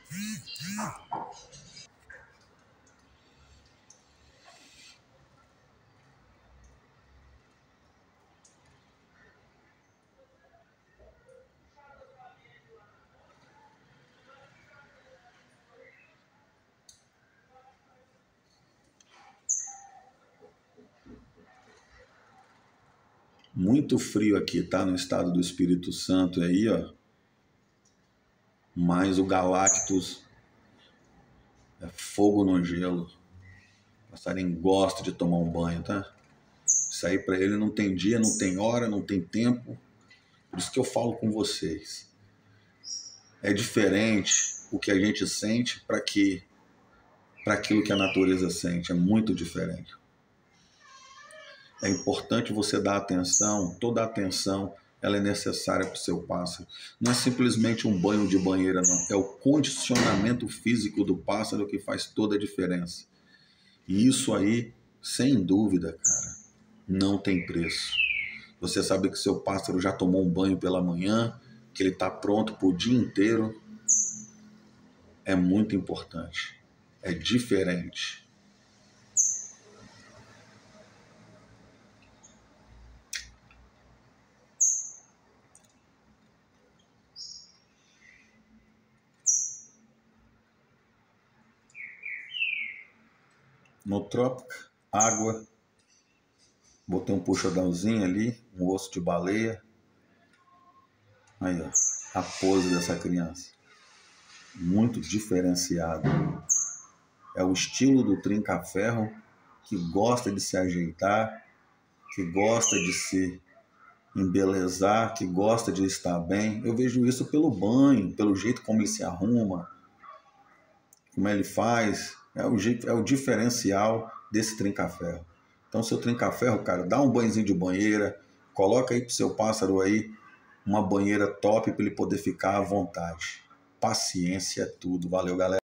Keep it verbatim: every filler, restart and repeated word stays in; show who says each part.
Speaker 1: Muito frio aqui, tá? No estado do Espírito Santo aí, ó. Mas o Galactus é fogo no gelo. O passarinho gosta de tomar um banho, tá? Isso aí pra ele não tem dia, não tem hora, não tem tempo. Por isso que eu falo com vocês. É diferente o que a gente sente para que, para aquilo que a natureza sente. É muito diferente. É importante você dar atenção, toda a atenção ela é necessária para o seu pássaro. Não é simplesmente um banho de banheira, não. É o condicionamento físico do pássaro que faz toda a diferença. E isso aí, sem dúvida, cara, não tem preço. Você sabe que seu pássaro já tomou um banho pela manhã, que ele está pronto para o dia inteiro, é muito importante. É diferente. No trópico, água. Botei um puxadãozinho ali, um osso de baleia. Aí, ó, a pose dessa criança. Muito diferenciado. É o estilo do trinca-ferro que gosta de se ajeitar, que gosta de se embelezar, que gosta de estar bem. Eu vejo isso pelo banho, pelo jeito como ele se arruma, como ele faz. É o, jeito, é o diferencial desse trinca-ferro. Então, seu trinca-ferro, cara, dá um banhozinho de banheira, coloca aí pro seu pássaro aí uma banheira top para ele poder ficar à vontade. Paciência é tudo. Valeu, galera.